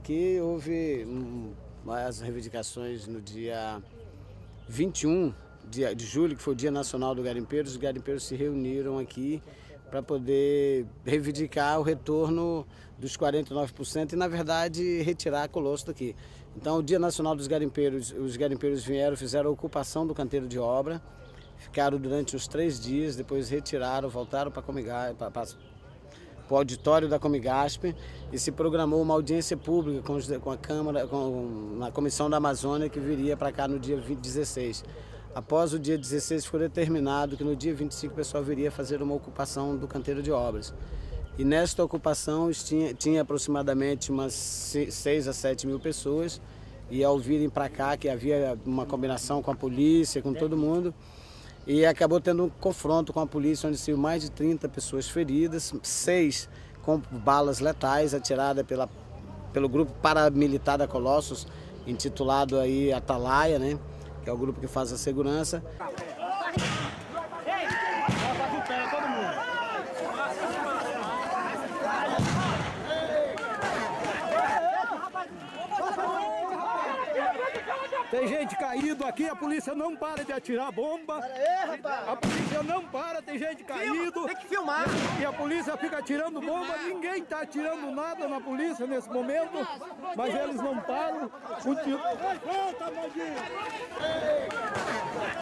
aqui, houve as reivindicações no dia 21 de julho, que foi o Dia Nacional do Garimpeiro. Os garimpeiros se reuniram aqui para poder reivindicar o retorno dos 49% e, na verdade, retirar a Colosso daqui. Então, o Dia Nacional dos Garimpeiros, os garimpeiros vieram, fizeram a ocupação do canteiro de obra, ficaram durante uns 3 dias, depois retiraram, voltaram para o auditório da Comigasp e se programou uma audiência pública com a Câmara, na Comissão da Amazônia, que viria para cá no dia 16. Após o dia 16 foi determinado que no dia 25 o pessoal viria fazer uma ocupação do canteiro de obras. E nesta ocupação tinha aproximadamente umas 6 a 7 mil pessoas, e ao virem para cá, que havia uma combinação com a polícia, com todo mundo, e acabou tendo um confronto com a polícia, onde saiu mais de 30 pessoas feridas, 6 com balas letais atiradas pelo grupo paramilitar da Colossos, intitulado aí Atalaia, né? Que é o grupo que faz a segurança. Tem gente caído aqui, a polícia não para de atirar bomba. A polícia não para, tem gente caído. Tem que filmar. E a polícia fica atirando bomba, ninguém está atirando nada na polícia nesse momento, mas eles não param.